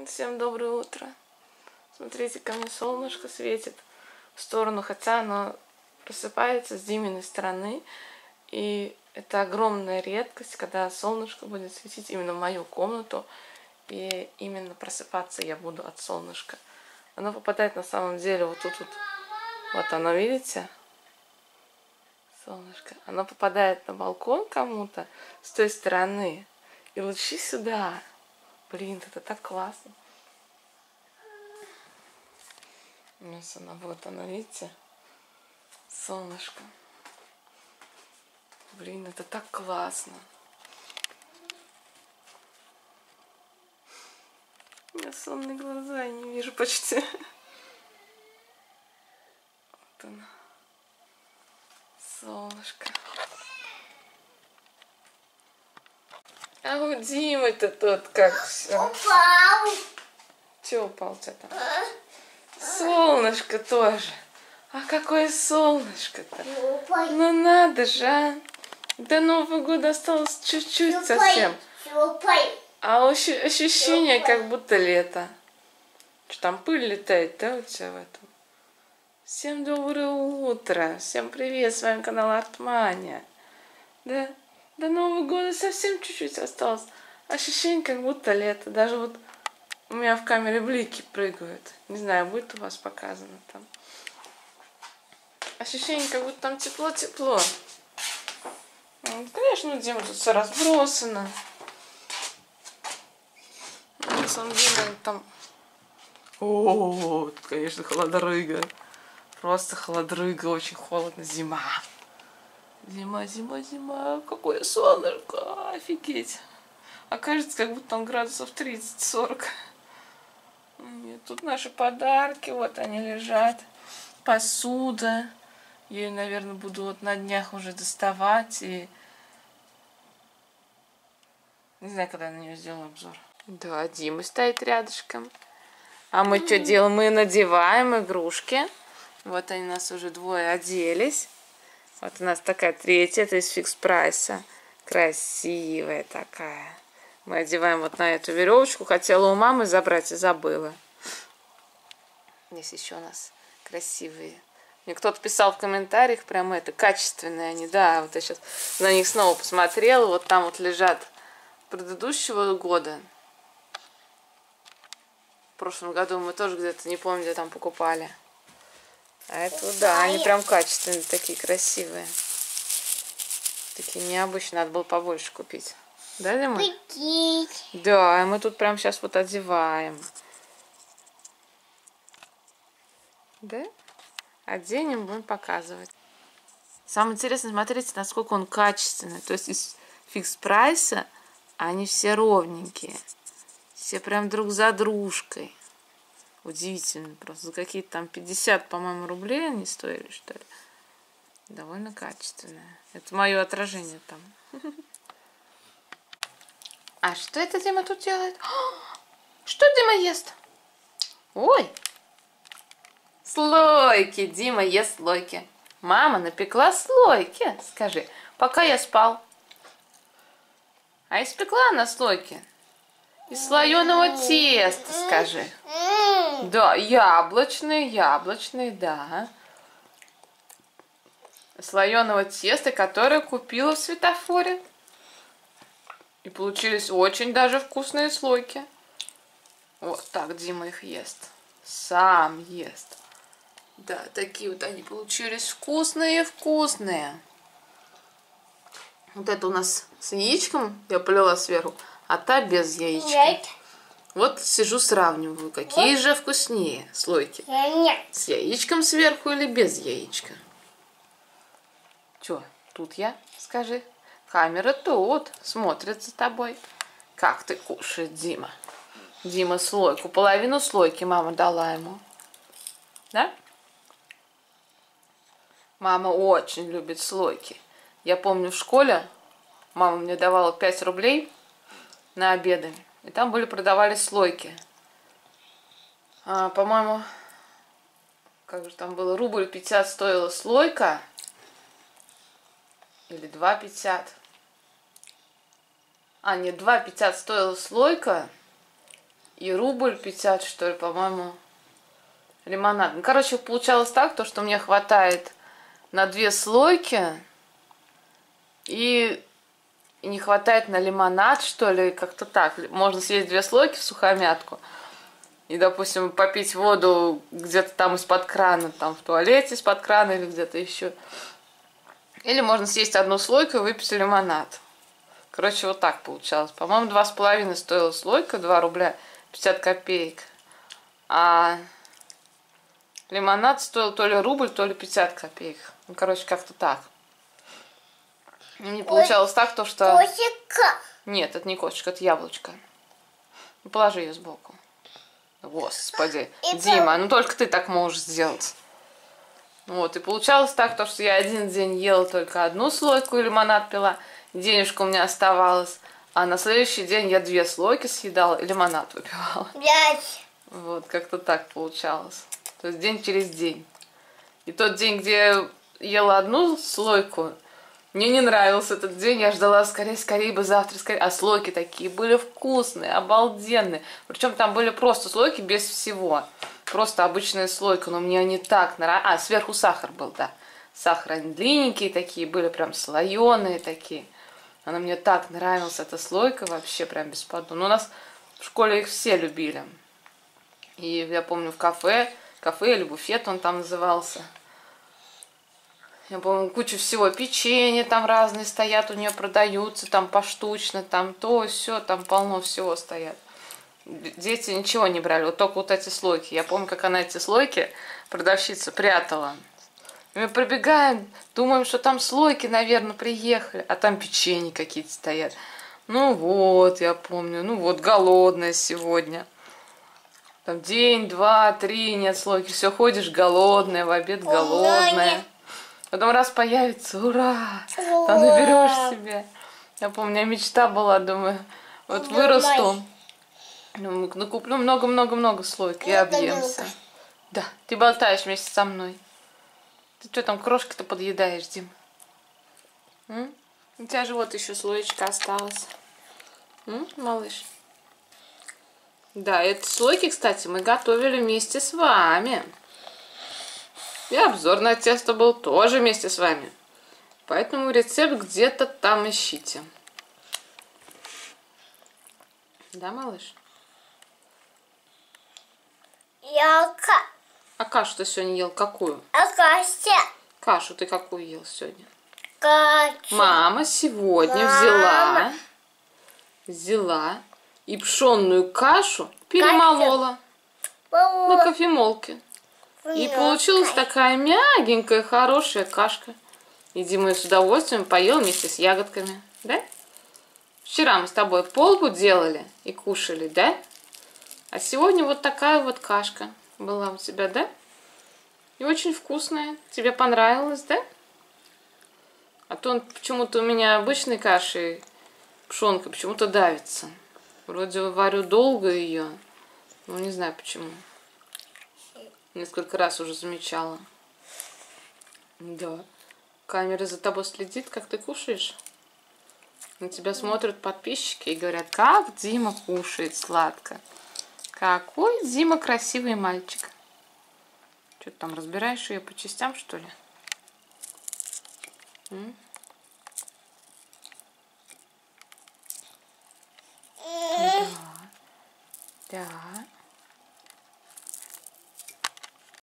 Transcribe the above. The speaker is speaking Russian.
Всем доброе утро. Смотрите, ко мне солнышко светит в сторону, хотя оно просыпается с Диминой стороны. И это огромная редкость, когда солнышко будет светить именно в мою комнату. И именно просыпаться я буду от солнышка. Оно попадает на самом деле вот тут вот. Вот оно, видите? Солнышко. Оно попадает на балкон кому-то с той стороны. И лучи сюда. Блин, это так классно. Вот оно, видите? Солнышко. Блин, это так классно. У меня сонные глаза, я не вижу почти. Вот оно. Солнышко. А у Димы-то тут как все. Упал. Че упал-то там? Солнышко тоже. А какое солнышко-то? Ну надо же, а. До Нового года осталось чуть-чуть совсем. А ощущение, как будто лето. Что там пыль летает, да, у тебя в этом? Всем доброе утро. Всем привет, с вами канал Артмания. Да, до Нового года совсем чуть-чуть осталось. Ощущение, как будто лето. Даже вот у меня в камере блики прыгают. Не знаю, будет у вас показано там. Ощущение, как будто там тепло-тепло. Конечно, Дима, тут все разбросано. На самом деле там... О, тут, конечно, холодрыга. Просто холодрыга, очень холодно. Зима. Зима. Какое солнышко. Офигеть. А кажется, как будто там градусов 30-40. Нет, тут наши подарки. Вот они лежат. Посуда. Я ее, наверное, буду вот на днях уже доставать. И не знаю, когда я на нее сделаю обзор. Да, Дима стоит рядышком. А мы что делаем? Мы надеваем игрушки. Вот они у нас уже двое оделись. Вот у нас такая третья, это из Фикс Прайса. Красивая такая. Мы одеваем вот на эту веревочку. Хотела у мамы забрать и забыла. Здесь еще у нас красивые. Мне кто-то писал в комментариях, прям это, качественные они. Да, вот я сейчас на них снова посмотрела. Вот там вот лежат предыдущего года. В прошлом году мы тоже где-то, не помню, где там покупали. А это, да, они прям качественные, такие красивые. Такие необычные, надо было побольше купить. Да, Дима? Да, и мы тут прям сейчас вот одеваем. Да? Оденем, будем показывать. Самое интересное, смотрите, насколько он качественный. То есть из Фикс Прайса они все ровненькие. Все прям друг за дружкой. Удивительно просто. За какие-то там 50, по-моему, рублей они стоили, что ли. Довольно качественное. Это мое отражение там. А что это Дима тут делает? Что Дима ест? Ой! Слойки! Дима ест слойки. Мама напекла слойки. Скажи, пока я спал. А испекла она слойки из слоеного теста, скажи. Да, яблочные, да. Слоеного теста, которое купила в светофоре. И получились очень даже вкусные слойки. Вот так Дима их ест. Сам ест. Да, такие вот они получились вкусные. Вот это у нас с яичком я полила сверху, а та без яичка. Нет. Вот сижу, сравниваю, какие же вкуснее слойки. Нет. С яичком сверху или без яичка? Чё, тут я? Скажи. Камера тут, смотрит за тобой. Как ты кушаешь, Дима? Дима слойку, половину слойки мама дала ему. Да? Мама очень любит слойки. Я помню, в школе мама мне давала 5 рублей на обеды. И там продавались слойки. По-моему, как же там было, рубль 50 стоила слойка. Или 2,50. Нет, 2,50 стоила слойка. и рубль 50, что ли, по-моему, лимонад. Ну, короче, получалось так, то, что мне хватает на 2 слойки и не хватает на лимонад, что ли, как-то так. Можно съесть 2 слойки в сухомятку и, допустим, попить воду где-то там из-под крана, там в туалете из-под крана или где-то еще. Или можно съесть 1 слойку и выпить лимонад. Короче, вот так получалось. По-моему, 2,5 стоила слойка, 2 рубля 50 копеек. А лимонад стоил то ли рубль, то ли 50 копеек. Ну, короче, как-то так. Не получалось так, то что... Кошечка. Нет, это не кошечка, это яблочко. Положи ее сбоку. Господи. Дима, ну только ты так можешь сделать. Вот, и получалось так, то, что я один день ела только 1 слойку и лимонад пила, денежка у меня оставалась, а на следующий день я 2 слойки съедала и лимонад выпивала. 5. Вот, как-то так получалось. То есть день через день. И тот день, где я ела 1 слойку, мне не нравился этот день, я ждала скорее бы завтра, скорее. А слойки такие были вкусные, обалденные. Причем там были просто слойки без всего. Просто обычная слойка, но мне они так нравились. А, сверху сахар был, да. Сахар, они длинненькие такие, были прям слоеные такие. Она мне так нравилась, эта слойка, вообще прям бесподобно. Но у нас в школе их все любили. И я помню в кафе или буфет он там назывался. Я помню, кучу всего, печенье там разные стоят, у нее продаются, там поштучно, там то, все, там полно всего стоят. Дети ничего не брали, вот только вот эти слойки. Я помню, как она эти слойки, продавщица, прятала. И мы пробегаем, думаем, что там слойки, наверное, приехали, а там печенье какие-то стоят. Ну вот, я помню, ну вот, голодная сегодня. Там день, 2, 3, нет слойки, все, ходишь голодная, в обед голодная. Потом раз появится, ура, там наберешь себе. Я помню, у меня мечта была, думаю, вот вырасту, накуплю много-много-много слойки и объемся. Да, ты болтаешь вместе со мной. Ты что там крошки-то подъедаешь, Дим? У тебя же вот еще слоечка осталась. Малыш? Да, эти слойки, кстати, мы готовили вместе с вами. И обзор на тесто был тоже вместе с вами. Поэтому рецепт где-то там ищите. Да, малыш? А кашу ты сегодня ел какую? Кашу ты какую ел сегодня? Мама сегодня взяла и пшенную кашу перемолола на кофемолке. И получилась такая мягенькая, хорошая кашка. И Дима с удовольствием поел вместе с ягодками, да? Вчера мы с тобой полбу делали и кушали, да? А сегодня вот такая вот кашка была у тебя, да? И очень вкусная. Тебе понравилось, да? А то он почему-то у меня обычной кашей, пшенка, почему-то давится. Вроде варю долго ее, но не знаю почему. Несколько раз уже замечала. Да. Камера за тобой следит, как ты кушаешь. На тебя смотрят подписчики и говорят, как Дима кушает сладко. Какой Дима красивый мальчик. Что ты там, разбираешь ее по частям, что ли? Да. Да.